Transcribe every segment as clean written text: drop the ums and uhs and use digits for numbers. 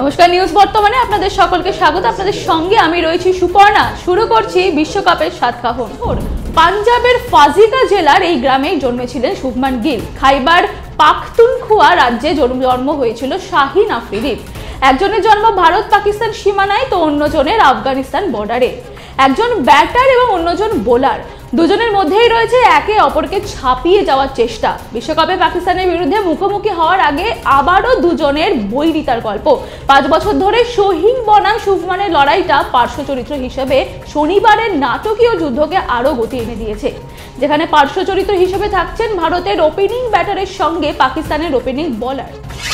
নমস্কার, নিউজ বর্তমানে আপনাদের সকলকে স্বাগত। আপনাদের সঙ্গে আমি রয়েছি সুপর্ণা। শুরু করছি বিশ্বকাপের সাতকাহন। পাঞ্জাবের ফাজিকা জেলার এই গ্রামেই জন্মেছিলেন শুভমান গিল। খাইবার পাখতুনখোয়া রাজ্যে জন্ম হয়েছিল শাহিন আফ্রিদির। একজনের জন্ম ভারত পাকিস্তান সীমানায়, তো অন্যজনের আফগানিস্তান বর্ডারে। একজন ব্যাটার এবং অন্যজন বোলার, দুজনের মধ্যেই রয়েছে একে অপরকে ছাপিয়ে যাওয়ার চেষ্টা। বিশ্বকাপে পাকিস্তানের বিরুদ্ধে মুখোমুখি হওয়ার আগে আবারও দুজনের বৈরিতার গল্প। 5 বছর ধরে শহীন বনাম শুভমানের লড়াইটা পার্শ্ব চরিত্র হিসেবে শনিবারের নাটকীয় যুদ্ধকে আরও গতি এনে দিয়েছে, যেখানে পার্শ্ব চরিত্র হিসেবে থাকছেন ভারতের ওপেনিং ব্যাটারের সঙ্গে পাকিস্তানের ওপেনিং বোলার।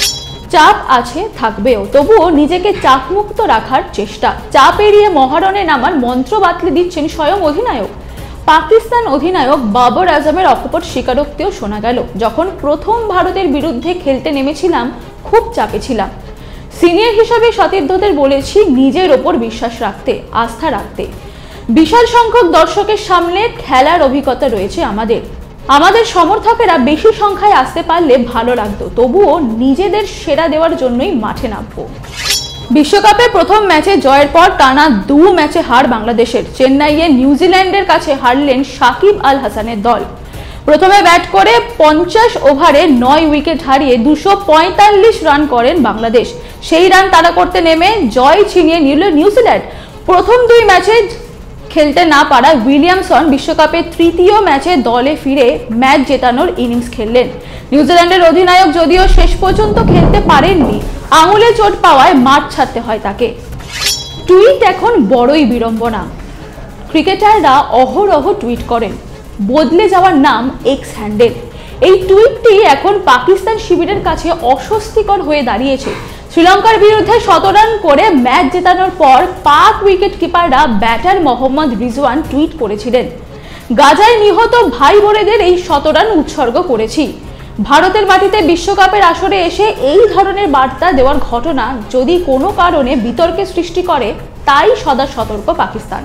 চাপ আছে, থাকবেও, তবুও নিজেকে চাপমুক্ত রাখার চেষ্টা। চাপ এড়িয়ে মহারণে নামার মন্ত্র বাতলে দিচ্ছেন স্বয়ং অধিনায়ক। পাকিস্তান অধিনায়ক বাবর আজমের অকপট স্বীকারোক্তিও শোনা গেল, যখন প্রথম ভারতের বিরুদ্ধে খেলতে নেমেছিলাম খুব চাপে ছিলাম। সিনিয়র হিসাবে সতীর্থদের বলেছি নিজের ওপর বিশ্বাস রাখতে, আস্থা রাখতে। বিশাল সংখ্যক দর্শকের সামনে খেলার অভিজ্ঞতা রয়েছে আমাদের সমর্থকেরা বেশি সংখ্যায় আসতে পারলে ভালো লাগতো, তবুও নিজেদের সেরা দেওয়ার জন্যই মাঠে নামবো। বিশ্বকাপে প্রথম ম্যাচে জয়ের পর টানা 2 ম্যাচে হার বাংলাদেশের। চেন্নাইয়ে নিউজিল্যান্ডের কাছে হারলেন সাকিব আল হাসানের দল। প্রথমে ব্যাট করে 50 ওভারে 9 উইকেট হারিয়ে 245 রান করেন বাংলাদেশ। সেই রান তাড়া করতে নেমে জয় ছিনিয়ে নিল নিউজিল্যান্ড। প্রথম 2 ম্যাচে খেলতে না পারা উইলিয়ামসন বিশ্বকাপের তৃতীয় ম্যাচে দলে ফিরে ম্যাচ জেতানোর ইনিংস খেললেন। নিউজিল্যান্ডের অধিনায়ক যদিও শেষ পর্যন্ত খেলতে পারেননি, আঙুলে চোট পাওয়ায় মাঠ ছাড়তে হয় তাকে। টুইট এখন বড়ই বিড়ম্বনা। ক্রিকেটাররা অহরহ টুইট করেন, বদলে যাওয়ার নাম এক্স হ্যান্ডেল। এই টুইটটি এখন পাকিস্তান শিবিরের কাছে অস্বস্তিকর হয়ে দাঁড়িয়েছে। শ্রীলঙ্কার বিরুদ্ধে 100 রান করে ম্যাচ জেতানোর পর পাক উইকেট কিপাররা ব্যাটার মোহাম্মদ রিজওয়ান টুইট করেছিলেন, গাজায় নিহত ভাই বোনেদের এই 100 রান উৎসর্গ করেছি। ভারতের মাটিতে বিশ্বকাপের আসরে এসে এই ধরনের বার্তা দেওয়ার ঘটনা যদি কোনো কারণে বিতর্কের সৃষ্টি করে, তাই সদা সতর্ক পাকিস্তান।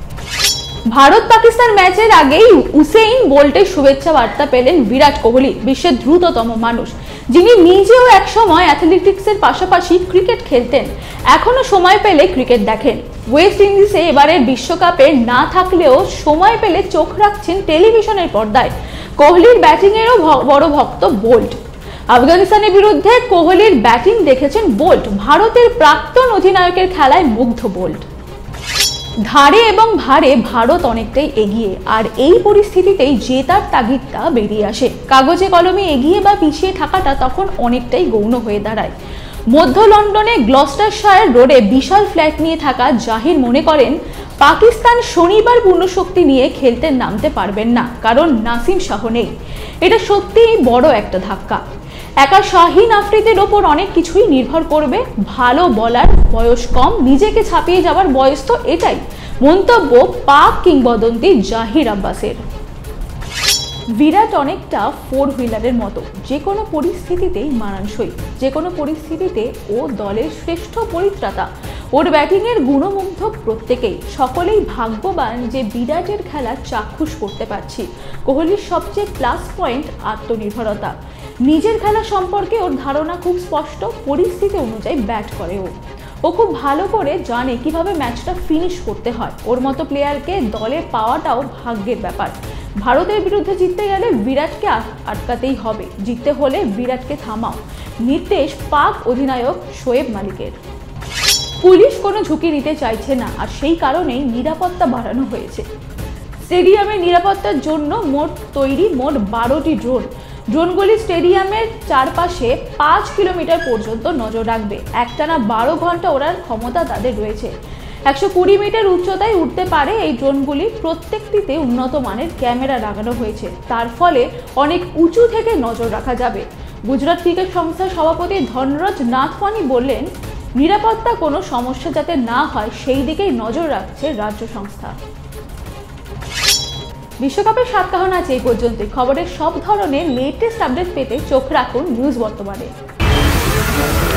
ভারত পাকিস্তান ম্যাচের আগেই উসেইন বোল্টের শুভেচ্ছা বার্তা পেলেন বিরাট কোহলি, বিশ্বের দ্রুততম মানুষ, যিনি নিজেও একসময় অ্যাথলেটিক্সের পাশাপাশি ক্রিকেট খেলতেন। এখনো সময় পেলে ক্রিকেট দেখেন। ওয়েস্ট ইন্ডিজে এবারের বিশ্বকাপে না থাকলেও সময় পেলে চোখ রাখছেন টেলিভিশনের পর্দায়। কোহলির ব্যাটিংয়েরও বড় ভক্ত বোল্ট। আফগানিস্তানের বিরুদ্ধে কোহলির ব্যাটিং দেখেছেন বোল্ট। ভারতের প্রাক্তন অধিনায়কের খেলায় মুগ্ধ বোল্ট। ধারে এবং ভারে ভারত অনেকটাই এগিয়ে, আর এই পরিস্থিতিতেই জেতার তাগিদটা বেরিয়ে আসে। কাগজে কলমে এগিয়ে বা পিছিয়ে থাকাটা তখন অনেকটাই গৌণ হয়ে দাঁড়ায়। মধ্য লন্ডনে গ্লস্টারশায়ার রোডে বিশাল ফ্ল্যাট নিয়ে থাকা জাহির মনে করেন পাকিস্তান শনিবার পূর্ণশক্তি নিয়ে খেলতে নামতে পারবেন না, কারণ নাসিম শাহ নেই। এটা সত্যিই বড় একটা ধাক্কা। একা শাহিন আফ্রিদির ওপর অনেক কিছুই নির্ভর করবে। ভালো বলার, বয়স কম, নিজেকে ছাপিয়ে যাওয়ার বয়স তো এটাই, মন্তব্য পাক কিংবদন্তি জাহির আব্বাসের। বিরাট অনেকটা 4 হুইলারের মতো, যে কোনো পরিস্থিতিতেই মানানসই, যে কোনো পরিস্থিতিতে ও দলের শ্রেষ্ঠ পরিত্রাতা। ওর ব্যাটিংয়ের গুণমুগ্ধ প্রত্যেকেই, সকলেই ভাগ্যবান যে বিরাটের খেলা চাক্ষুষ করতে পারছি। কোহলির সবচেয়ে প্লাস পয়েন্ট আত্মনির্ভরতা। নিজের খেলা সম্পর্কে ওর ধারণা খুব স্পষ্ট, পরিস্থিতি অনুযায়ী ব্যাট করে ও খুব ভালো করে জানে কিভাবে ম্যাচটা ফিনিশ করতে হয়। ওর মতো প্লেয়ারকে দলে পাওয়াটাও ভাগ্যের ব্যাপার। ভারতের বিরুদ্ধে জিততে গেলে বিরাটকে আটকাতেই হবে, জিততে হলে বিরাটকে থামাও, নির্দেশ পাক অধিনায়ক শোয়েব মালিকের। পুলিশ কোনো ঝুঁকি নিতে চাইছে না, আর সেই কারণেই নিরাপত্তা বাড়ানো হয়েছে। স্টেডিয়ামের নিরাপত্তার জন্য তৈরি মোট 12টি ড্রোন। ড্রোনগুলি স্টেডিয়ামের চারপাশে 5 কিলোমিটার পর্যন্ত নজর রাখবে। একটানা 12 ঘন্টা ওড়ার ক্ষমতা তাদের রয়েছে। 120 মিটার উচ্চতায় উঠতে পারে এই ড্রোনগুলি। প্রত্যেকটিতে উন্নত মানের ক্যামেরা লাগানো হয়েছে, তার ফলে অনেক উঁচু থেকে নজর রাখা যাবে। গুজরাট ক্রিকেট সংস্থার সভাপতি ধনরাজ নাথওয়ানি বললেন, নিরাপত্তা কোনো সমস্যা যাতে না হয় সেই দিকেই নজর রাখছে রাজ্য সংস্থা। বিশ্বকাপের সাতকাহন আছে এই পর্যন্তই। খবরের সব ধরনের লেটেস্ট আপডেট পেতে চোখ রাখুন নিউজ বর্তমানে।